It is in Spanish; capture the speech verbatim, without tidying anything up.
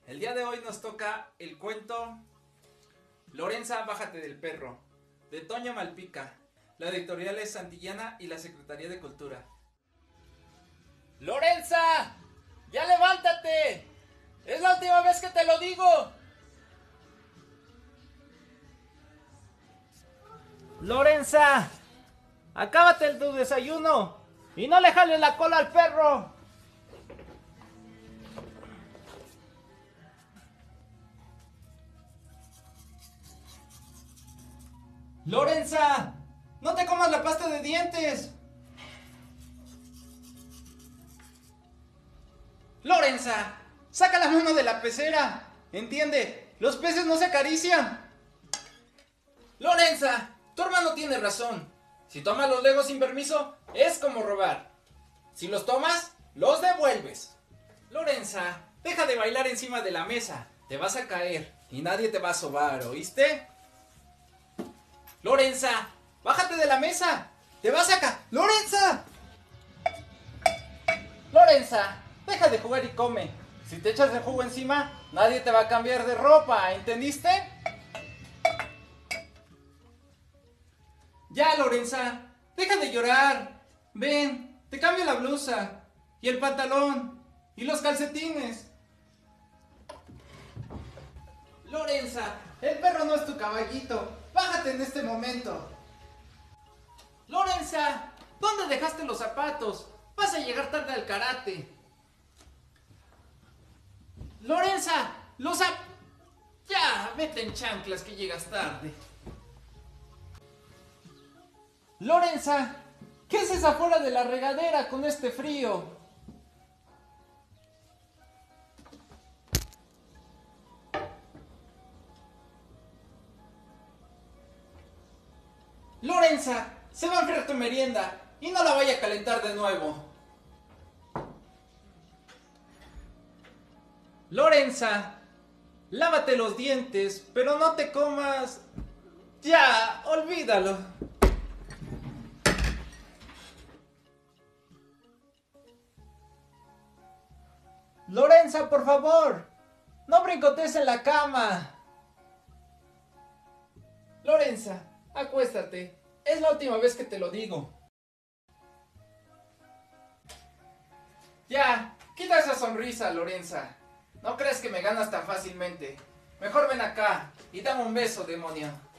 El día de hoy nos toca el cuento Lorenza, bájate del perro, de Toño Malpica. La editorial es Santillana y la Secretaría de Cultura. ¡Lorenza! ¡Ya levántate! ¡Es la última vez que te lo digo! ¡Lorenza! ¡Acábate tu desayuno! ¡Y no le jales la cola al perro! ¡Lorenza! ¡No te comas la pasta de dientes! ¡Lorenza! ¡Saca la mano de la pecera! ¿Entiende? Los peces no se acarician. ¡Lorenza! Tu hermano tiene razón. Si tomas los legos sin permiso, es como robar. Si los tomas, los devuelves. Lorenza, deja de bailar encima de la mesa. Te vas a caer y nadie te va a sobar, ¿oíste? Lorenza, bájate de la mesa. Te vas a caer. ¡Lorenza! Lorenza, deja de jugar y come. Si te echas el jugo encima, nadie te va a cambiar de ropa, ¿entendiste? Ya, Lorenza, deja de llorar. Ven, te cambio la blusa, y el pantalón, y los calcetines. Lorenza, el perro no es tu caballito. Bájate en este momento. Lorenza, ¿dónde dejaste los zapatos? Vas a llegar tarde al karate. Lorenza, los zap... Ya, vete en chanclas que llegas tarde. Lorenza, ¿qué haces afuera de la regadera con este frío? Lorenza, se va a enfriar tu merienda y no la vaya a calentar de nuevo. Lorenza, lávate los dientes, pero no te comas... Ya, olvídalo. Lorenza, por favor, no brincotes en la cama. Lorenza, acuéstate. Es la última vez que te lo digo. Ya, quita esa sonrisa, Lorenza. No crees que me ganas tan fácilmente. Mejor ven acá y dame un beso, demonio.